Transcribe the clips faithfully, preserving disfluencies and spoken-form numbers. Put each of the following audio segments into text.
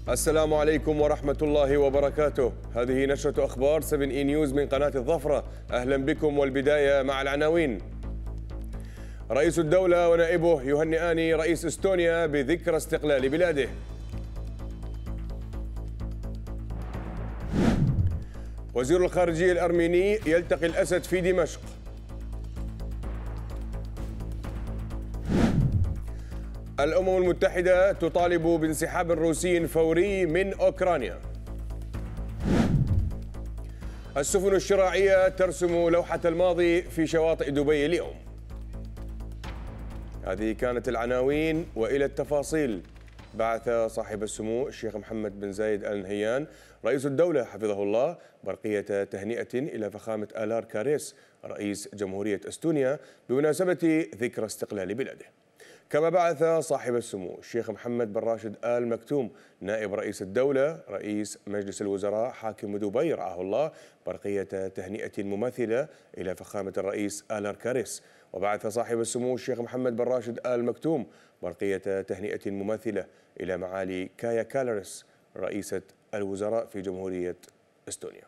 السلام عليكم ورحمة الله وبركاته. هذه نشرة أخبار سبعة إي نيوز من قناة الظفرة. أهلا بكم، والبداية مع العناوين. رئيس الدولة ونائبه يهنئان رئيس إستونيا بذكرى استقلال بلاده. وزير الخارجية الأرميني يلتقي الأسد في دمشق. الأمم المتحدة تطالب بانسحاب روسي فوري من أوكرانيا. السفن الشراعية ترسم لوحة الماضي في شواطئ دبي اليوم. هذه كانت العناوين، وإلى التفاصيل. بعث صاحب السمو الشيخ محمد بن زايد آل نهيان رئيس الدولة حفظه الله برقية تهنئة إلى فخامة آلار كاريس رئيس جمهورية أستونيا بمناسبة ذكرى استقلال بلاده. كما بعث صاحب السمو الشيخ محمد بن راشد آل مكتوم نائب رئيس الدولة رئيس مجلس الوزراء حاكم دبي رعاه الله برقية تهنئة مماثلة إلى فخامة الرئيس آلار كاريس. وبعث صاحب السمو الشيخ محمد بن راشد آل مكتوم برقية تهنئة مماثلة إلى معالي كايا كالاريس رئيسة الوزراء في جمهورية استونيا.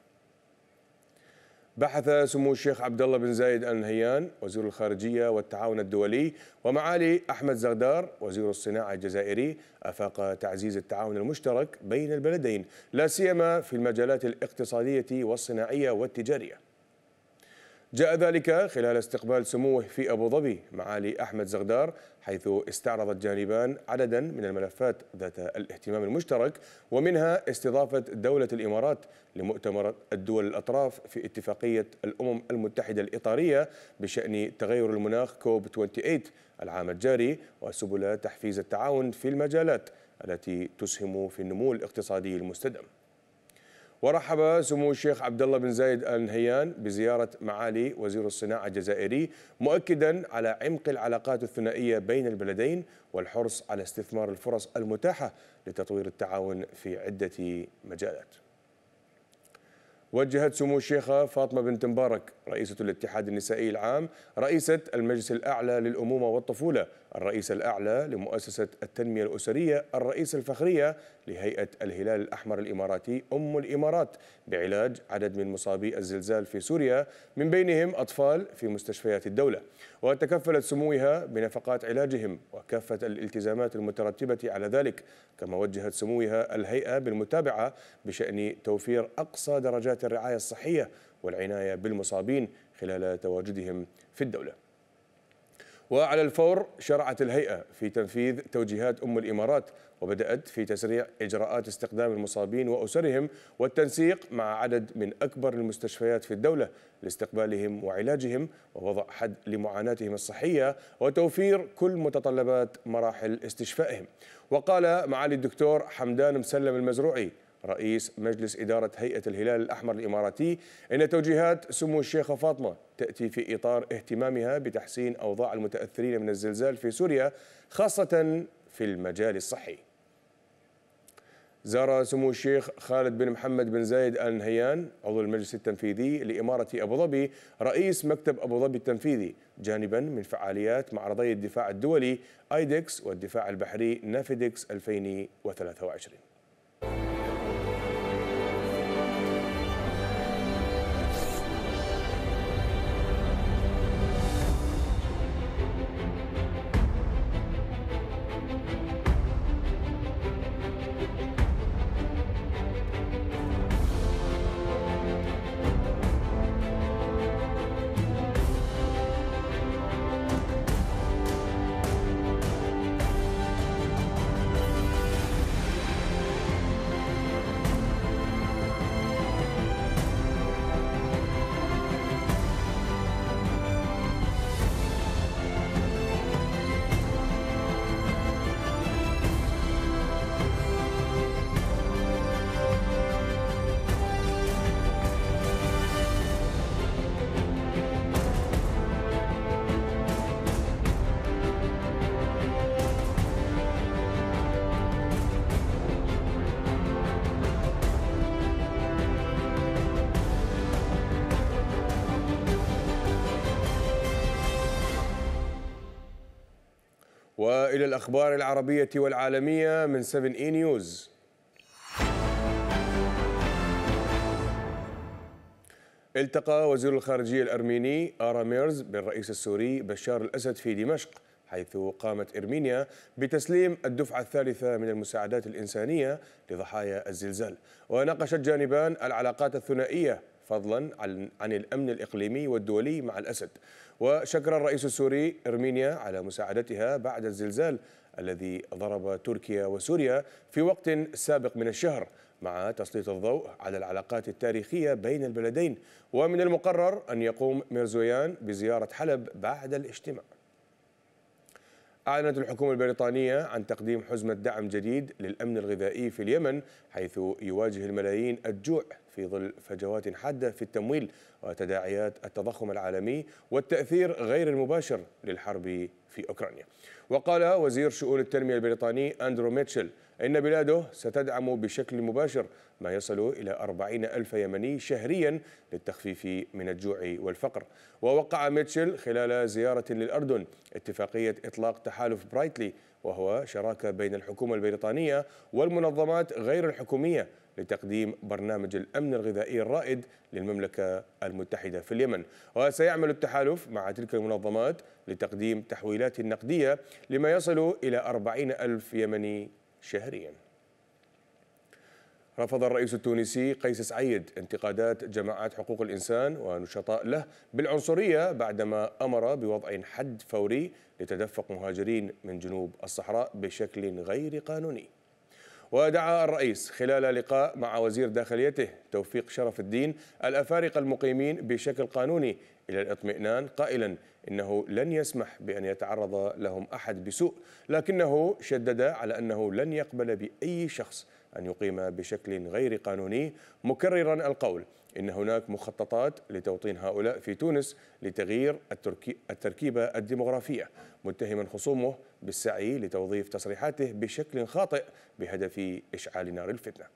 بحث سمو الشيخ عبد الله بن زايد آل نهيان وزير الخارجية والتعاون الدولي ومعالي أحمد زغدار وزير الصناعة الجزائري آفاق تعزيز التعاون المشترك بين البلدين، لا سيما في المجالات الاقتصادية والصناعية والتجارية. جاء ذلك خلال استقبال سموه في أبو ظبي معالي أحمد زغدار، حيث استعرض الجانبان عددا من الملفات ذات الاهتمام المشترك، ومنها استضافة دولة الإمارات لمؤتمر الدول الأطراف في اتفاقية الأمم المتحدة الإطارية بشأن تغير المناخ كوب ثمانية وعشرين العام الجاري، وسبل تحفيز التعاون في المجالات التي تسهم في النمو الاقتصادي المستدام. ورحب سمو الشيخ عبد الله بن زايد آل نهيان بزيارة معالي وزير الصناعة الجزائري، مؤكدا على عمق العلاقات الثنائية بين البلدين والحرص على استثمار الفرص المتاحة لتطوير التعاون في عدة مجالات. وجهت سمو الشيخة فاطمة بنت مبارك رئيسة الاتحاد النسائي العام رئيسة المجلس الأعلى للأمومة والطفولة الرئيس الأعلى لمؤسسة التنمية الأسرية الرئيس الفخرية لهيئة الهلال الأحمر الإماراتي أم الإمارات بعلاج عدد من مصابي الزلزال في سوريا، من بينهم أطفال في مستشفيات الدولة، وتكفلت سموها بنفقات علاجهم وكافة الالتزامات المترتبة على ذلك. كما وجهت سموها الهيئة بالمتابعة بشأن توفير أقصى درجات الرعاية الصحية والعناية بالمصابين خلال تواجدهم في الدولة. وعلى الفور شرعت الهيئة في تنفيذ توجيهات أم الإمارات، وبدأت في تسريع إجراءات استخدام المصابين وأسرهم والتنسيق مع عدد من أكبر المستشفيات في الدولة لاستقبالهم وعلاجهم ووضع حد لمعاناتهم الصحية وتوفير كل متطلبات مراحل استشفائهم. وقال معالي الدكتور حمدان مسلم المزروعي رئيس مجلس إدارة هيئة الهلال الأحمر الإماراتي إن توجيهات سمو الشيخة فاطمة تأتي في إطار اهتمامها بتحسين أوضاع المتأثرين من الزلزال في سوريا، خاصة في المجال الصحي. زار سمو الشيخ خالد بن محمد بن زايد آل نهيان عضو المجلس التنفيذي لإمارة أبو ظبي رئيس مكتب أبو ظبي التنفيذي جانبا من فعاليات معرضي الدفاع الدولي آيدكس والدفاع البحري نافيدكس ألفين وثلاثة وعشرين. وإلى الأخبار العربية والعالمية من سبعة إي نيوز. التقى وزير الخارجية الأرميني آراميرز بالرئيس السوري بشار الأسد في دمشق، حيث قامت إرمينيا بتسليم الدفعة الثالثة من المساعدات الإنسانية لضحايا الزلزال. وناقش الجانبان العلاقات الثنائية فضلا عن عن الأمن الإقليمي والدولي مع الأسد. وشكر الرئيس السوري إرمينيا على مساعدتها بعد الزلزال الذي ضرب تركيا وسوريا في وقت سابق من الشهر، مع تسليط الضوء على العلاقات التاريخية بين البلدين. ومن المقرر أن يقوم ميرزويان بزيارة حلب بعد الاجتماع. أعلنت الحكومة البريطانية عن تقديم حزمة دعم جديد للأمن الغذائي في اليمن، حيث يواجه الملايين الجوع في ظل فجوات حادة في التمويل وتداعيات التضخم العالمي والتأثير غير المباشر للحرب في أوكرانيا. وقال وزير شؤون التنمية البريطاني أندرو ميتشل إن بلاده ستدعم بشكل مباشر ما يصل إلى أربعين ألف يمني شهريا للتخفيف من الجوع والفقر. ووقع ميتشل خلال زيارة للأردن اتفاقية إطلاق تحالف برايتلي، وهو شراكة بين الحكومة البريطانية والمنظمات غير الحكومية لتقديم برنامج الأمن الغذائي الرائد للمملكة المتحدة في اليمن. وسيعمل التحالف مع تلك المنظمات لتقديم تحويلات نقدية لما يصل إلى أربعين ألف يمني شهريا. رفض الرئيس التونسي قيس سعيد انتقادات جماعات حقوق الإنسان ونشطاء له بالعنصرية بعدما أمر بوضع حد فوري لتدفق مهاجرين من جنوب الصحراء بشكل غير قانوني. ودعا الرئيس خلال لقاء مع وزير داخليته توفيق شرف الدين الأفارقة المقيمين بشكل قانوني إلى الاطمئنان، قائلا إنه لن يسمح بأن يتعرض لهم أحد بسوء، لكنه شدد على أنه لن يقبل بأي شخص أن يقيم بشكل غير قانوني، مكررا القول إن هناك مخططات لتوطين هؤلاء في تونس لتغيير التركيبة الديمغرافية، متهما خصومه بالسعي لتوظيف تصريحاته بشكل خاطئ بهدف إشعال نار الفتنة.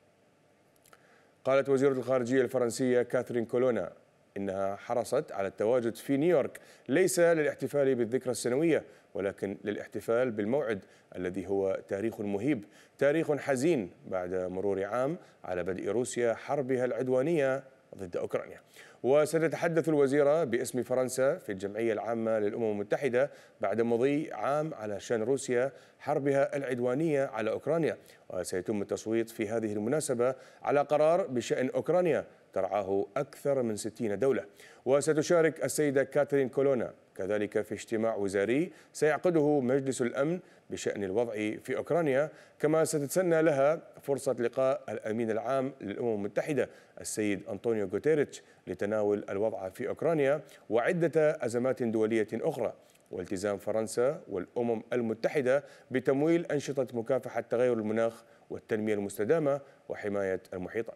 قالت وزيرة الخارجية الفرنسية كاثرين كولونا إنها حرصت على التواجد في نيويورك ليس للاحتفال بالذكرى السنوية، ولكن للاحتفال بالموعد الذي هو تاريخ مهيب، تاريخ حزين بعد مرور عام على بدء روسيا حربها العدوانية ضد أوكرانيا. وستتحدث الوزيرة باسم فرنسا في الجمعية العامة للأمم المتحدة بعد مضي عام على شان روسيا حربها العدوانية على أوكرانيا. وسيتم التصويت في هذه المناسبة على قرار بشأن أوكرانيا ترعاه أكثر من ستين دولة. وستشارك السيدة كاثرين كولونا كذلك في اجتماع وزاري سيعقده مجلس الأمن بشأن الوضع في أوكرانيا، كما ستتسنى لها فرصة لقاء الأمين العام للأمم المتحدة السيد أنطونيو غوتيريتش لتناول الوضع في أوكرانيا وعدة أزمات دولية أخرى، والتزام فرنسا والأمم المتحدة بتمويل أنشطة مكافحة تغير المناخ والتنمية المستدامة وحماية المحيطات.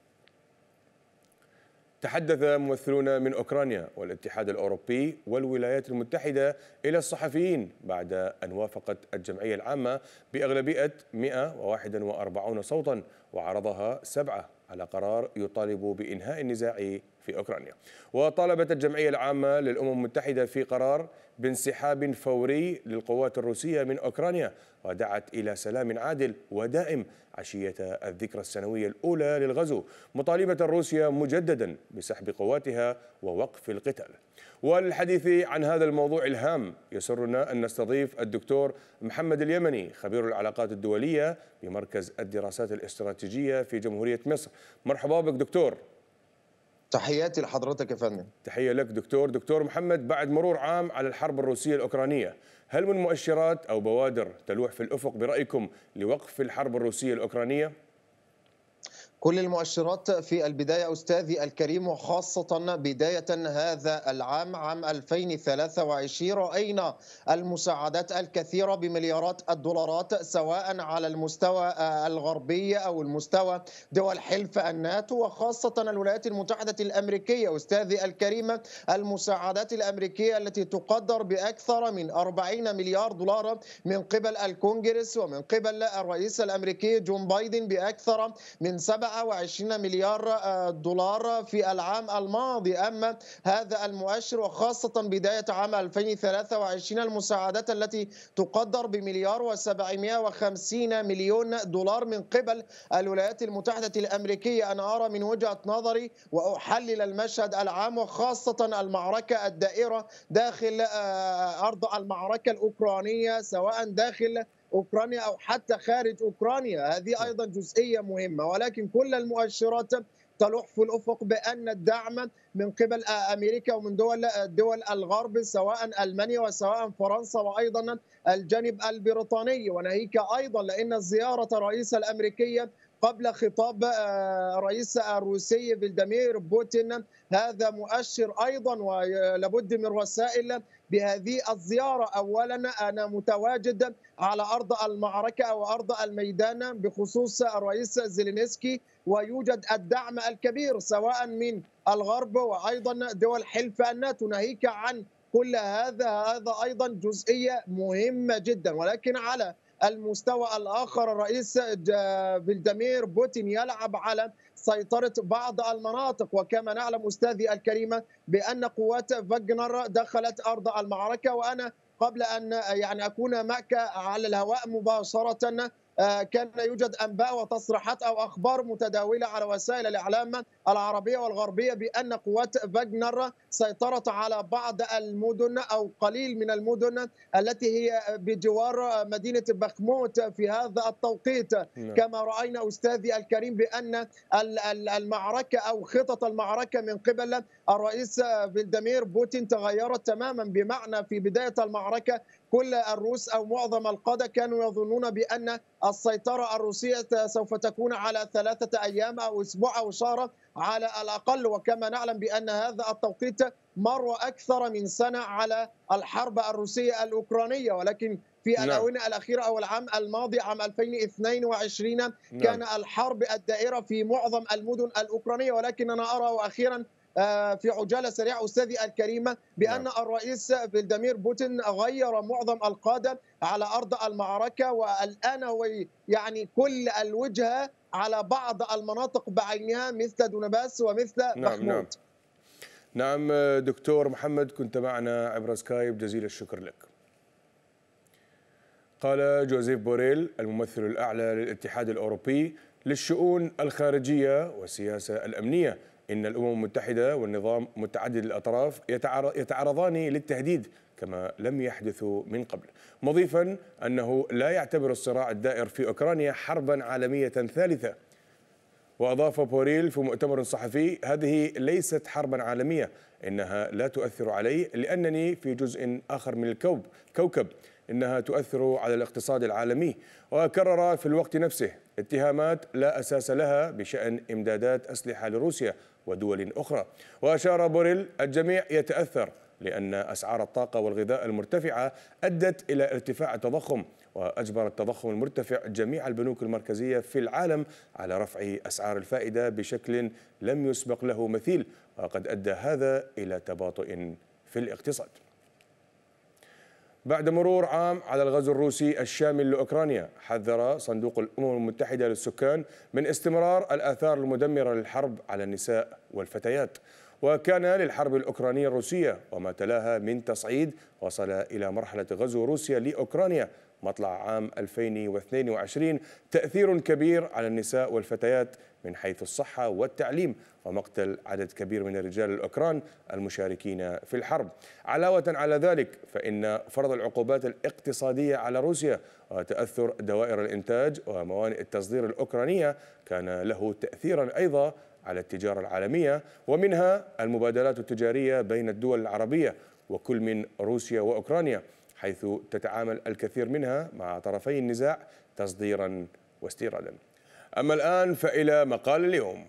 تحدث ممثلون من أوكرانيا والاتحاد الأوروبي والولايات المتحدة إلى الصحفيين بعد أن وافقت الجمعية العامة بأغلبية مئة وواحد وأربعين صوتا وعرضها سبعة على قرار يطالب بإنهاء النزاع في أوكرانيا. وطالبت الجمعية العامة للأمم المتحدة في قرار بانسحاب فوري للقوات الروسية من أوكرانيا، ودعت إلى سلام عادل ودائم عشية الذكرى السنوية الأولى للغزو، مطالبة روسيا مجددا بسحب قواتها ووقف القتال. والحديث عن هذا الموضوع الهام يسرنا أن نستضيف الدكتور محمد اليمني خبير العلاقات الدولية بمركز الدراسات الاستراتيجية في جمهورية مصر. مرحبا بك دكتور. تحياتي لحضرتك يا فندم. تحية لك دكتور. دكتور محمد، بعد مرور عام على الحرب الروسية الأوكرانية، هل من مؤشرات أو بوادر تلوح في الأفق برأيكم لوقف الحرب الروسية الأوكرانية؟ كل المؤشرات في البداية أستاذي الكريم، وخاصة بداية هذا العام عام ألفين وثلاثة وعشرين رأينا المساعدات الكثيرة بمليارات الدولارات سواء على المستوى الغربي أو المستوى دول حلف الناتو وخاصة الولايات المتحدة الأمريكية. أستاذي الكريم، المساعدات الأمريكية التي تقدر بأكثر من أربعين مليار دولار من قبل الكونغرس ومن قبل الرئيس الأمريكي جون بايدن بأكثر من سبعة سبعة وعشرين مليار دولار في العام الماضي. أما هذا المؤشر وخاصة بداية عام ألفين وثلاثة وعشرين المساعدات التي تقدر بمليار وسبعمائة وخمسين مليون دولار من قبل الولايات المتحدة الأمريكية. أنا أرى من وجهة نظري وأحلل المشهد العام وخاصة المعركة الدائرة داخل أرض المعركة الأوكرانية، سواء داخل أوكرانيا أو حتى خارج أوكرانيا. هذه أيضا جزئية مهمة، ولكن كل المؤشرات تلوح في الأفق بأن الدعم من قبل أمريكا ومن دول دول الغرب، سواء ألمانيا وسواء فرنسا وأيضا الجانب البريطاني. وناهيك أيضا لأن زيارة الرئيس الأمريكي قبل خطاب الرئيس الروسي فلاديمير بوتين هذا مؤشر أيضا، ولابد من رسائل بهذه الزيارة. أولا أنا متواجد على أرض المعركة أو أرض الميدان بخصوص الرئيس زيلينسكي، ويوجد الدعم الكبير سواء من الغرب وأيضا دول حلف الناتو. ناهيك عن كل هذا، هذا أيضا جزئية مهمة جدا. ولكن على المستوى الآخر الرئيس فلاديمير بوتين يلعب على سيطرة بعض المناطق، وكما نعلم أستاذي الكريمة بأن قوات فاغنر دخلت أرض المعركة. وأنا قبل أن يعني أكون معك على الهواء مباشرة كان يوجد أنباء وتصريحات أو أخبار متداولة على وسائل الإعلام العربية والغربية بأن قوات فاغنر سيطرت على بعض المدن أو قليل من المدن التي هي بجوار مدينة بخموت في هذا التوقيت. م. كما رأينا أستاذي الكريم بأن المعركة أو خطط المعركة من قبل الرئيس فلاديمير بوتين تغيرت تماما، بمعنى في بداية المعركة كل الروس أو معظم القادة كانوا يظنون بأن السيطرة الروسية سوف تكون على ثلاثة أيام أو أسبوع أو شهر على الأقل، وكما نعلم بأن هذا التوقيت مر أكثر من سنة على الحرب الروسية الأوكرانية. ولكن في نعم. الآونة الأخيرة أو العام الماضي عام ألفين واثنين وعشرين نعم. كان الحرب الدائرة في معظم المدن الأوكرانية. ولكن أنا أرى وأخيرا في عجالة سريعة أستاذي الكريمة بأن نعم. الرئيس فلاديمير بوتين غير معظم القادة على أرض المعركة، والآن هو يعني كل الوجهة على بعض المناطق بعينها مثل دونباس ومثل نعم بخموت. نعم. نعم دكتور محمد، كنت معنا عبر سكايب، جزيل الشكر لك. قال جوزيف بوريل الممثل الأعلى للاتحاد الأوروبي للشؤون الخارجية والسياسة الأمنية إن الأمم المتحدة والنظام متعدد الأطراف يتعرضان للتهديد كما لم يحدث من قبل، مضيفا أنه لا يعتبر الصراع الدائر في أوكرانيا حربا عالمية ثالثة. وأضاف بوريل في مؤتمر صحفي: هذه ليست حربا عالمية، إنها لا تؤثر علي لأنني في جزء آخر من الكوكب، إنها تؤثر على الاقتصاد العالمي. وكرر في الوقت نفسه اتهامات لا أساس لها بشأن إمدادات أسلحة لروسيا ودول أخرى. وأشار بوريل: الجميع يتأثر لأن أسعار الطاقة والغذاء المرتفعة أدت إلى ارتفاع التضخم، وأجبر التضخم المرتفع جميع البنوك المركزية في العالم على رفع أسعار الفائدة بشكل لم يسبق له مثيل، وقد أدى هذا إلى تباطؤ في الاقتصاد. بعد مرور عام على الغزو الروسي الشامل لأوكرانيا، حذر صندوق الأمم المتحدة للسكان من استمرار الآثار المدمرة للحرب على النساء والفتيات. وكان للحرب الأوكرانية الروسية وما تلاها من تصعيد وصل إلى مرحلة غزو روسيا لأوكرانيا مطلع عام ألفين واثنين وعشرين تأثير كبير على النساء والفتيات من حيث الصحة والتعليم، ومقتل عدد كبير من الرجال الأوكران المشاركين في الحرب. علاوة على ذلك فإن فرض العقوبات الاقتصادية على روسيا وتأثر دوائر الإنتاج وموانئ التصدير الأوكرانية كان له تأثيرا أيضا على التجارة العالمية، ومنها المبادلات التجارية بين الدول العربية وكل من روسيا وأوكرانيا، حيث تتعامل الكثير منها مع طرفي النزاع تصديرا واستيرادا. أما الآن فإلى مقال اليوم.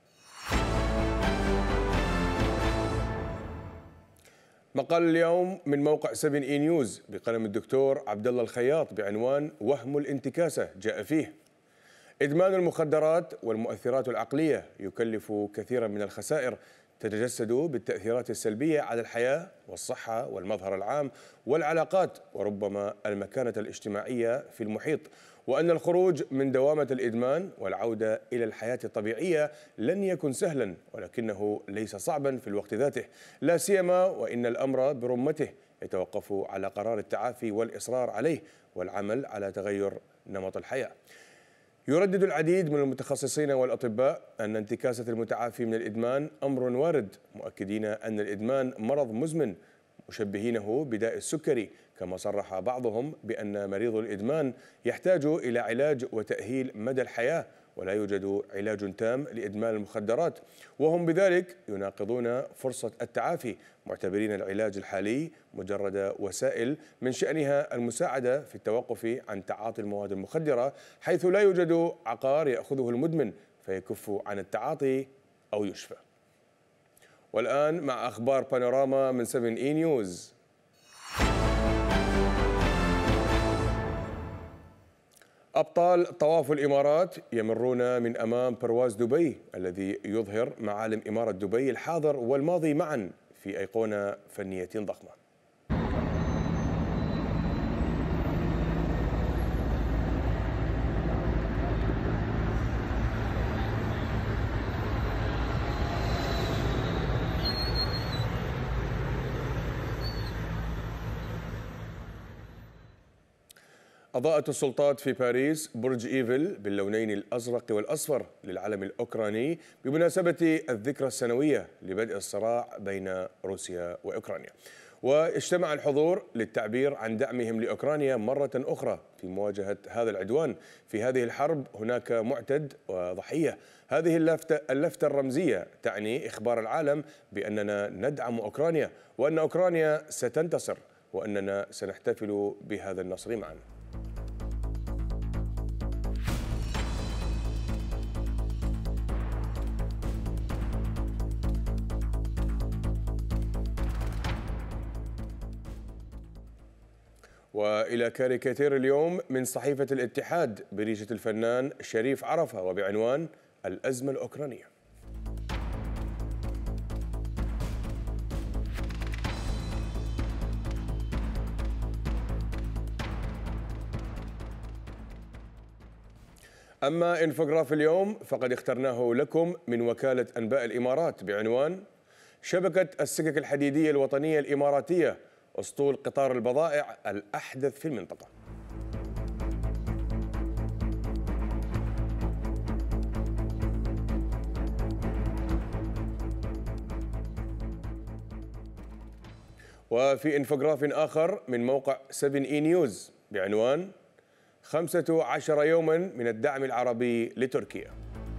مقال اليوم من موقع سفن إي نيوز بقلم الدكتور عبد الله الخياط بعنوان وهم الانتكاسة. جاء فيه: إدمان المخدرات والمؤثرات العقلية يكلف كثيرا من الخسائر تتجسد بالتأثيرات السلبية على الحياة والصحة والمظهر العام والعلاقات وربما المكانة الاجتماعية في المحيط، وأن الخروج من دوامة الإدمان والعودة إلى الحياة الطبيعية لن يكن سهلا، ولكنه ليس صعبا في الوقت ذاته، لا سيما وإن الأمر برمته يتوقف على قرار التعافي والإصرار عليه والعمل على تغير نمط الحياة. يردد العديد من المتخصصين والأطباء أن انتكاسة المتعافي من الإدمان أمر وارد، مؤكدين أن الإدمان مرض مزمن، مشبهينه بداء السكري، كما صرح بعضهم بأن مريض الإدمان يحتاج إلى علاج وتأهيل مدى الحياة، ولا يوجد علاج تام لإدمان المخدرات، وهم بذلك يناقضون فرصة التعافي، معتبرين العلاج الحالي مجرد وسائل من شأنها المساعدة في التوقف عن تعاطي المواد المخدرة، حيث لا يوجد عقار يأخذه المدمن فيكف عن التعاطي أو يشفى. والآن مع أخبار بانوراما من سفن إي نيوز. أبطال طواف الإمارات يمرون من أمام برواز دبي الذي يظهر معالم إمارة دبي الحاضر والماضي معا في أيقونة فنية ضخمة. أضاءت السلطات في باريس برج إيفل باللونين الأزرق والأصفر للعلم الأوكراني بمناسبة الذكرى السنوية لبدء الصراع بين روسيا وأوكرانيا، واجتمع الحضور للتعبير عن دعمهم لأوكرانيا مرة أخرى في مواجهة هذا العدوان. في هذه الحرب هناك معتد وضحية. هذه اللفتة, اللفتة الرمزية تعني إخبار العالم بأننا ندعم أوكرانيا، وأن أوكرانيا ستنتصر، وأننا سنحتفل بهذا النصر معا. وإلى كاريكاتير اليوم من صحيفة الاتحاد بريشة الفنان شريف عرفة وبعنوان الأزمة الأوكرانية. أما إنفوغراف اليوم فقد اخترناه لكم من وكالة أنباء الإمارات بعنوان شبكة السكك الحديدية الوطنية الإماراتية، أسطول قطار البضائع الأحدث في المنطقة. وفي إنفوغراف آخر من موقع سفن إي نيوز بعنوان خمسة عشر يوما من الدعم العربي لتركيا.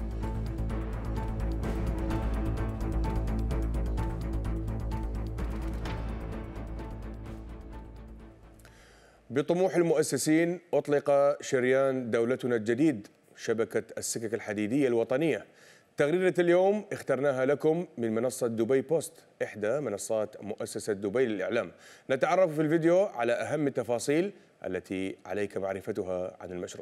بطموح المؤسسين أطلق شريان دولتنا الجديد شبكة السكك الحديدية الوطنية. تغريدة اليوم اخترناها لكم من منصة دبي بوست، إحدى منصات مؤسسة دبي للإعلام. نتعرف في الفيديو على أهم التفاصيل التي عليك معرفتها عن المشروع.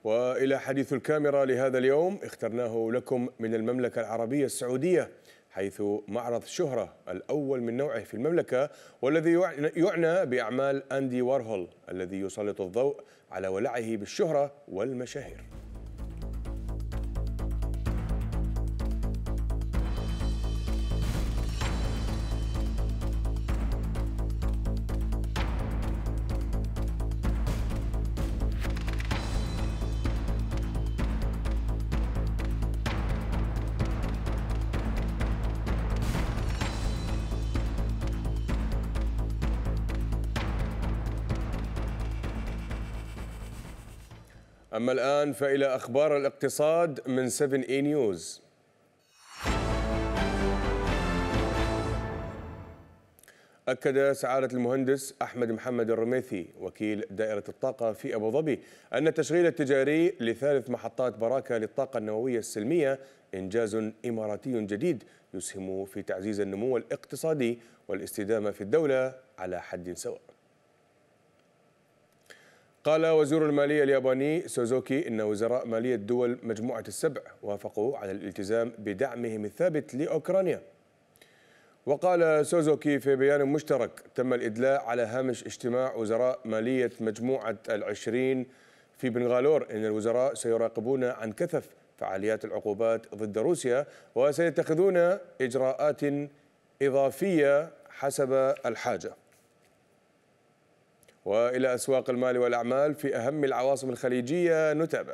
وإلى حديث الكاميرا لهذا اليوم اخترناه لكم من المملكة العربية السعودية، حيث معرض شهرة الأول من نوعه في المملكة، والذي يعنى بأعمال أندي وارهول الذي يسلط الضوء على ولعه بالشهرة والمشاهير. أما الآن فإلى أخبار الاقتصاد من سفن إي نيوز. أكد سعادة المهندس أحمد محمد الرميثي وكيل دائرة الطاقة في أبو ظبي أن التشغيل التجاري لثالث محطات براكة للطاقة النووية السلمية إنجاز إماراتي جديد يسهم في تعزيز النمو الاقتصادي والاستدامة في الدولة على حد سواء. قال وزير المالية الياباني سوزوكي إن وزراء مالية دول مجموعة السبع وافقوا على الالتزام بدعمهم الثابت لأوكرانيا. وقال سوزوكي في بيان مشترك تم الإدلاء على هامش اجتماع وزراء مالية مجموعة العشرين في بنغالور إن الوزراء سيراقبون عن كثف فعاليات العقوبات ضد روسيا وسيتخذون إجراءات إضافية حسب الحاجة. وإلى أسواق المال والأعمال في أهم العواصم الخليجية نتابع.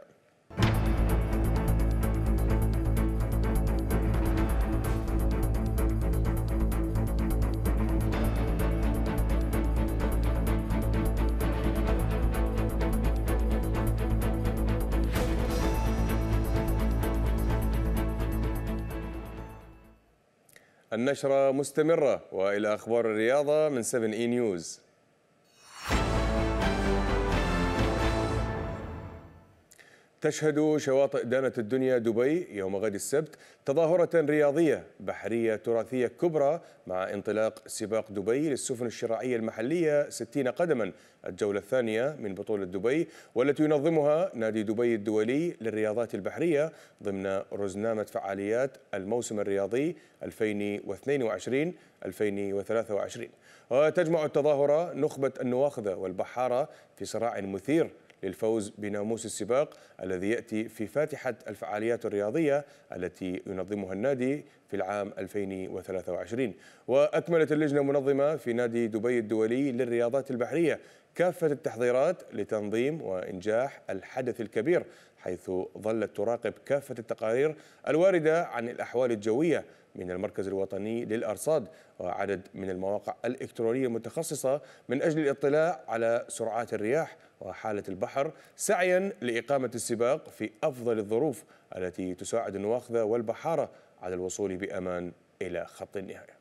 النشرة مستمرة، وإلى أخبار الرياضة من سفن إي نيوز. تشهد شواطئ دانة الدنيا دبي يوم غد السبت تظاهرة رياضية بحرية تراثية كبرى مع انطلاق سباق دبي للسفن الشراعية المحلية ستين قدما الجولة الثانية من بطولة دبي، والتي ينظمها نادي دبي الدولي للرياضات البحرية ضمن رزنامة فعاليات الموسم الرياضي ألفين واثنين وعشرين ألفين وثلاثة وعشرين. وتجمع التظاهرة نخبة النواخذة والبحارة في صراع مثير للفوز بناموس السباق الذي يأتي في فاتحة الفعاليات الرياضية التي ينظمها النادي في العام ألفين وثلاثة وعشرين. وأكملت اللجنة المنظمة في نادي دبي الدولي للرياضات البحرية كافة التحضيرات لتنظيم وإنجاح الحدث الكبير، حيث ظلت تراقب كافة التقارير الواردة عن الأحوال الجوية من المركز الوطني للأرصاد وعدد من المواقع الإلكترونية المتخصصة من أجل الاطلاع على سرعات الرياح وحالة البحر، سعيا لإقامة السباق في أفضل الظروف التي تساعد النواخذة والبحارة على الوصول بأمان إلى خط النهاية.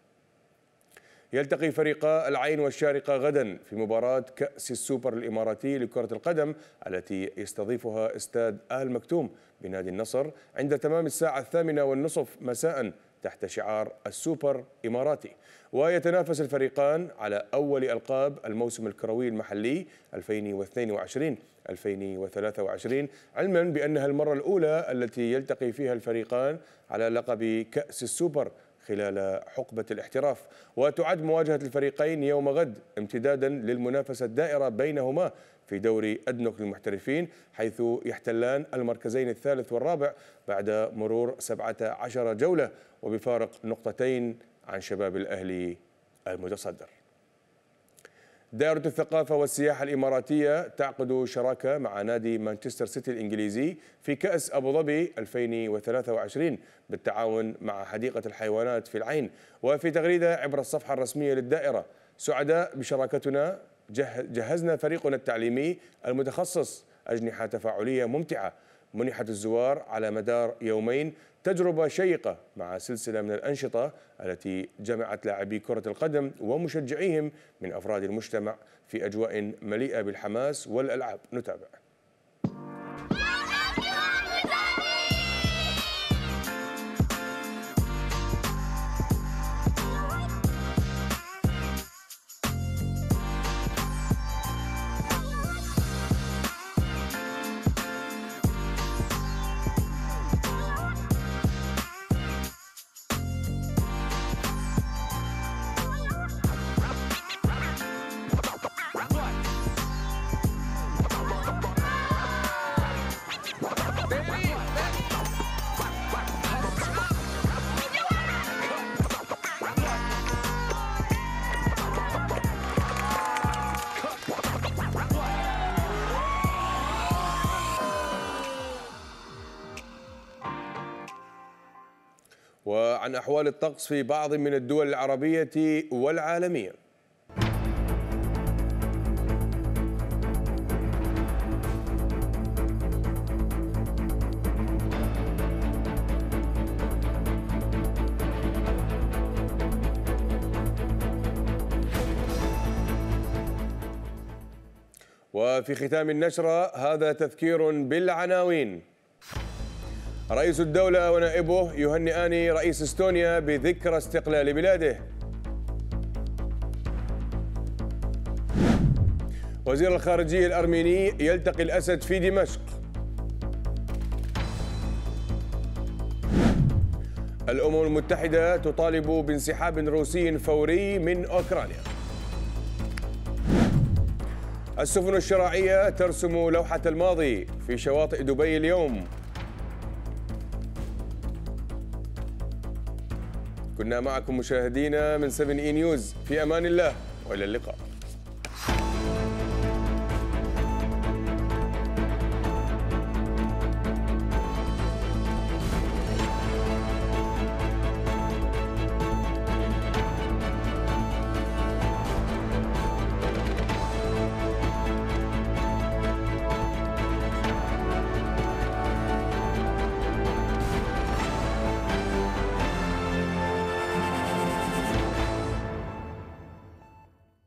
يلتقي فريقا العين والشارقة غدا في مباراة كأس السوبر الإماراتي لكرة القدم التي يستضيفها استاد آل مكتوم بنادي النصر عند تمام الساعة الثامنة والنصف مساء تحت شعار السوبر إماراتي. ويتنافس الفريقان على أول ألقاب الموسم الكروي المحلي ألفين واثنين وعشرين ألفين وثلاثة وعشرين، علما بأنها المرة الأولى التي يلتقي فيها الفريقان على لقب كأس السوبر خلال حقبة الاحتراف. وتعد مواجهة الفريقين يوم غد امتدادا للمنافسة الدائرة بينهما في دوري أدنك للمحترفين، حيث يحتلان المركزين الثالث والرابع بعد مرور سبعة عشر جولة وبفارق نقطتين عن شباب الأهلي المتصدر. دائرة الثقافة والسياحة الإماراتية تعقد شراكة مع نادي مانشستر سيتي الإنجليزي في كأس أبو ظبي ألفين وثلاثة وعشرين بالتعاون مع حديقة الحيوانات في العين. وفي تغريدة عبر الصفحة الرسمية للدائرة: سعداء بشراكتنا، جهزنا فريقنا التعليمي المتخصص أجنحة تفاعلية ممتعة منحت الزوار على مدار يومين تجربة شيقة مع سلسلة من الأنشطة التي جمعت لاعبي كرة القدم ومشجعيهم من أفراد المجتمع في أجواء مليئة بالحماس والألعاب. نتابع. وعن أحوال الطقس في بعض من الدول العربية والعالمية. وفي ختام النشرة هذا تذكير بالعناوين. رئيس الدولة ونائبه يهنئان رئيس استونيا بذكرى استقلال بلاده. وزير الخارجية الأرميني يلتقي الأسد في دمشق. الأمم المتحدة تطالب بانسحاب روسي فوري من أوكرانيا. السفن الشراعية ترسم لوحة الماضي في شواطئ دبي اليوم. كنا معكم مشاهدينا من سفن إي نيوز، في أمان الله وإلى اللقاء.